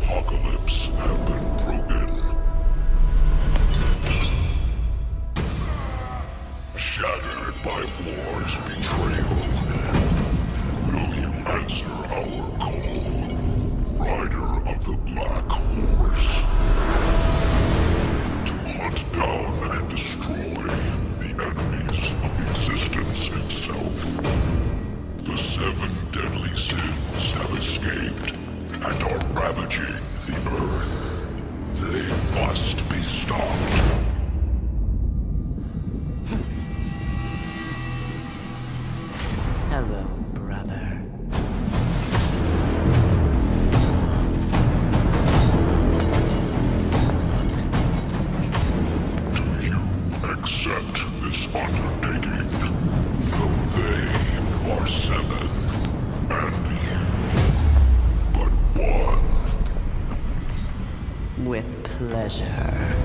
apocalypse have been broken. Shattered by war's betrayal, will you answer our call, Rider of the Black Horse? To hunt down and destroy the enemies of existence itself. The 7 deadly sins have escaped and are ravaging the earth. They must be stopped. Hello, brother. Do you accept this undertaking? Though they are 7, and you but 1. With pleasure.